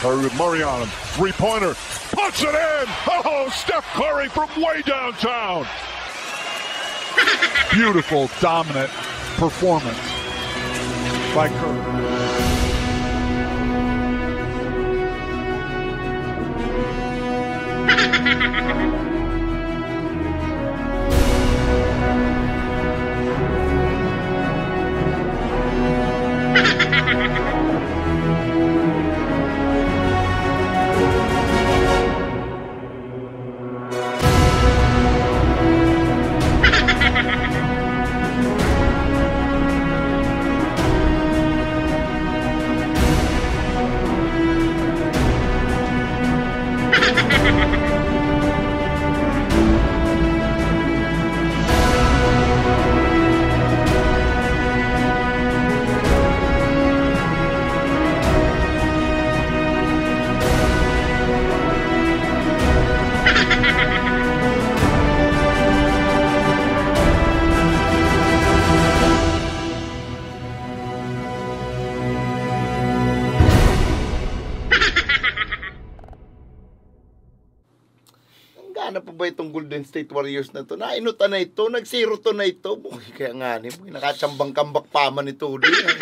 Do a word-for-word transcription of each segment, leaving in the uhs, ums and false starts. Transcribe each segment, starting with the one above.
Curry with Murray on him. Three-pointer. Puts it in! Oh, Steph Curry from way downtown. Beautiful, dominant performance by Curry. Ano pa ba itong Golden State Warriors na to? Nainutan na ito, nag-zero to na ito. Boy, kaya nga ni, nakachambang-kambak pa man ito.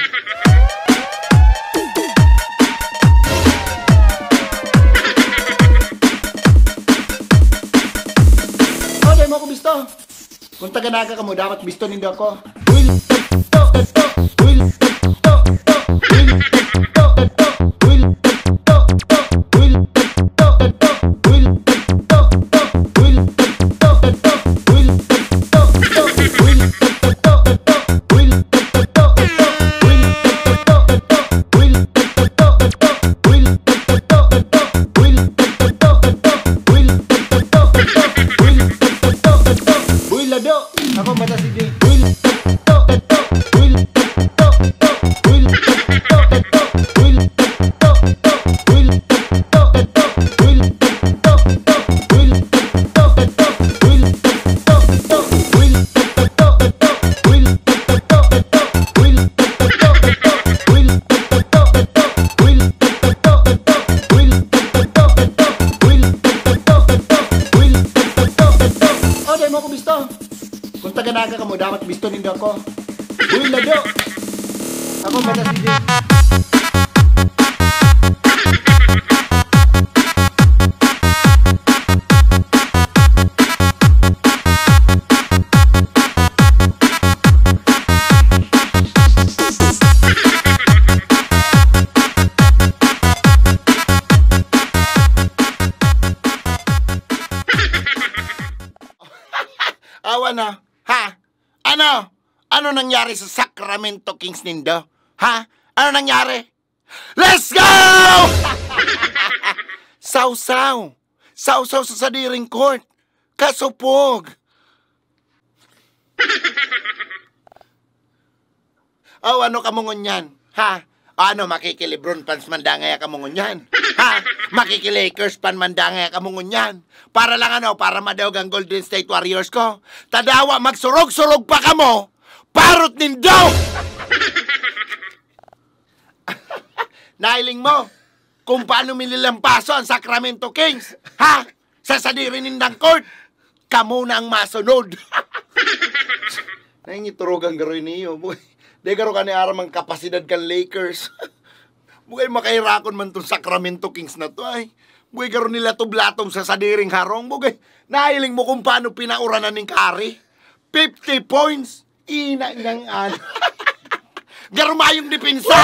Oh, dahil mo ako bisto. Kung taga-naga ka mo, dapat bisto nindo ako. Will, to, to, to, will, to, to, to, will, to, to, to, will, to, to, will, to, to, to, will, ako ba si Jay? Will, to, to, will, to, to, will, to, to, will, to, to, will, to, to, will, to, to, will, to, to, will, to, to, will, to, to, will, to, to, will, to, to, will, oh, dahil mo ako bisto. Kung taga-naga ka mo, dapat bisto nindo ako. Will, lado. Ako ba si Jay? Awa na. Ha? Ano? Ano nangyari sa Sacramento Kings nindo? Ha? Ano nangyari? Let's go! Saw-saw. Saw-saw sa sadiring court. Kasupog. Oh, ano kamungon yan? Ha? Ano, makikilibron fans mandangay kamungon yan? Ha? Makikilakers pan mandangay kamungon yan? Para lang ano, para madawag ang Golden State Warriors ko. Tadawa, magsurog-surog pa kamo. Parot nindo! Nailing mo kung paano mililampaso ang Sacramento Kings. Ha? Sa sadirin nindang court. Kamo na ang masunod. Nangyiturog ang garoy niyo, boy. Di garo ka ni aram ang kapasidad kan Lakers. Bugay makairakon man itong Sacramento Kings na to ay. Bugay garo nila to blatong sa sadiring harong. Bugay, nahiling mo kung paano pinauranan ng Curry. fifty points. Ina ng ano. Garo mayong depensa.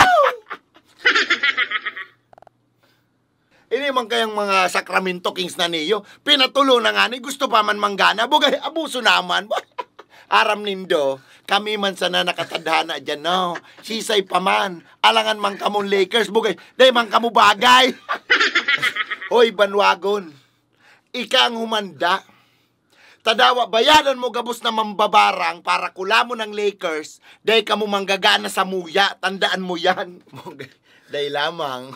Ini man kayang mga Sacramento Kings na niyo. Pinatulo na nga ni. Gusto pa man manggana. Bugay, abuso naman. Aram nindo, kami man sana nakatadhana dyan, no? Sisay pa man, alangan man kamong Lakers, bugay, day man kamo bagay. Hoy, banwagon, ika ang humanda. Tadawa, bayadan mo gabos na mambabarang para kula mo ng Lakers, day kamo manggagana sa muya, tandaan mo yan. Day lamang.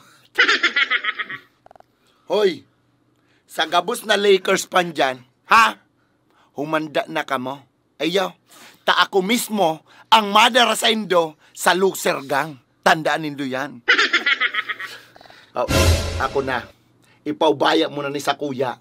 Hoy, sa gabos na Lakers pan dyan, ha? Humanda na kamo. Ayaw, ta ako mismo ang madara sa indo sa loser gang. Tandaan nindo yan. Oh, ako na. Ipaubaya mo na ni sa kuya.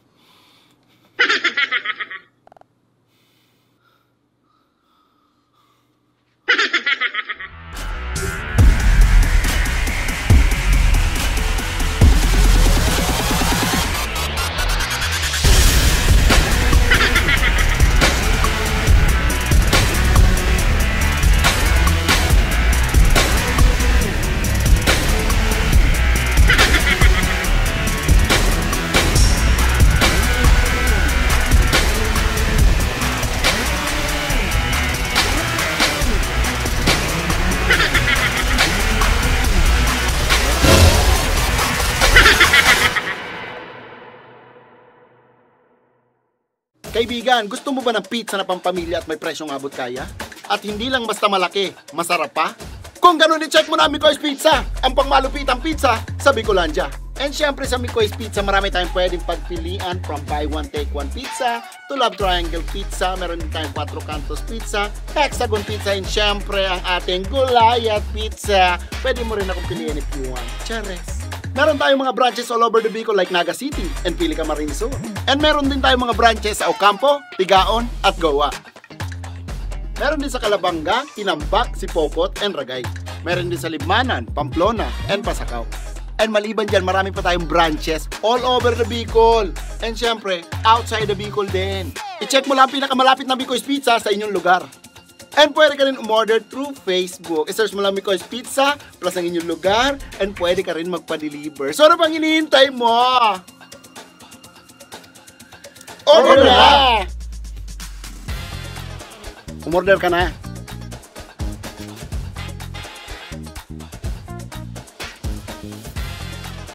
Kaibigan, gusto mo ba ng pizza na pampamilya at may presyong abot kaya? At hindi lang basta malaki, masarap pa? Kung ganun, i-check mo na Mikoy's Pizza, ang pangmalupitang pizza sa Bicolandia. And syempre sa Mikoy's Pizza, marami tayong pwedeng pagpilian from buy one take one pizza to love triangle pizza, meron din tayong quattro cantos pizza, hexagon pizza, and syempre ang ating gulayat pizza. Pwede mo rin akong piliin if you want. Chares! Meron tayong mga branches all over the Bicol like Naga City and Pili Camarines Sur. And meron din tayong mga branches sa Ocampo, Tigaon at Goa. Meron din sa Calabanga, Tinambak, Sipopot and Ragay. Meron din sa Libmanan, Pamplona and Pasacao. And maliban dyan, marami pa tayong branches all over the Bicol. And syempre, outside the Bicol din. I-check mo lang ang pinakamalapit na Mikoy's Pizza sa inyong lugar. And pwede ka rin umorder through Facebook. I-search mo lang Mikoy's Pizza plus ang inyong lugar and pwede ka rin magpa-deliver. So ano pang hinihintay mo? Order na! Umorder ka na.